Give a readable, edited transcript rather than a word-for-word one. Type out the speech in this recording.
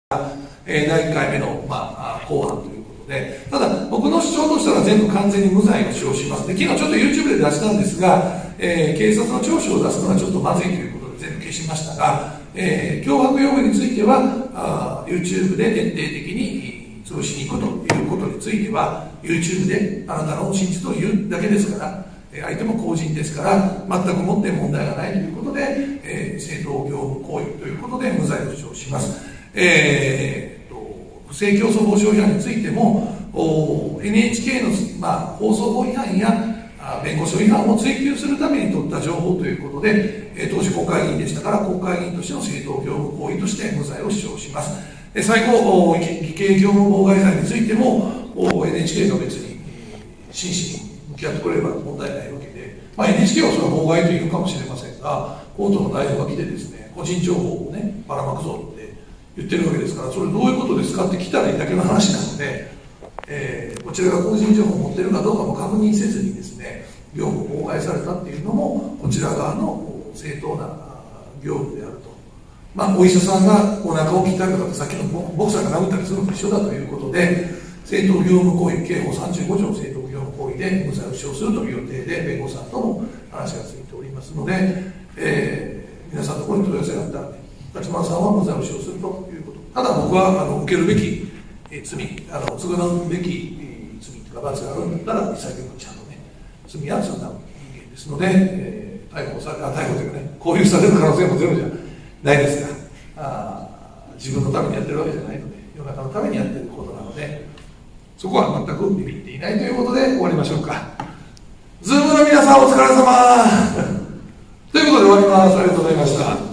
第1回目の、公判ということで、ただ、僕の主張としては全部完全に無罪を主張します。で、昨日ちょっと YouTube で出したんですが、警察の聴取を出すのはちょっとまずいということで全部消しましたが、脅迫容疑については、YouTube で徹底的に潰しに行くということについては、YouTube であなたの真実を言うだけですから、相手も公人ですから、全くもって問題がないということで、正当業務行為ということで無罪を主張します。不正競争防止法違反についても、NHK の、放送法違反や弁護士法違反を追及するために取った情報ということで、当時国会議員でしたから、国会議員としての正当業務行為として無罪を主張します。最後、偽計業務妨害罪についても、NHK が別に真摯に向き合ってくれれば問題ないわけで、NHK はそれは妨害というかもしれませんが、コートの代表が来てですね、個人情報をね、ばらまくぞって言ってるわけですから、それどういうことですかって来たらいいだけの話なので、こちらが個人情報を持っているかどうかも確認せずにですね、業務を妨害されたっていうのも、こちら側の正当な業務であると。お医者さんがお腹を切ったりとか、さっきのボクサーが殴ったりするのと一緒だということで、正当業務行為、刑法35条正当業務行為で無罪を主張するという予定で、弁護士さんとも話がついておりますので、皆さんのところに問い合わせがあったら、立花さんは無罪を主張するということ。ただ僕は受けるべき罪、償うべき罪というか罰があるんだったら、潔くちゃんとね、罪は償う人間ですので、逮捕というかね、拘留される可能性もゼロじゃないですが、自分のためにやってるわけじゃないので、世の中のためにやってることなので、そこは全くビビっていないということで終わりましょうか。ズームの皆さんお疲れ様ということで終わります。ありがとうございました。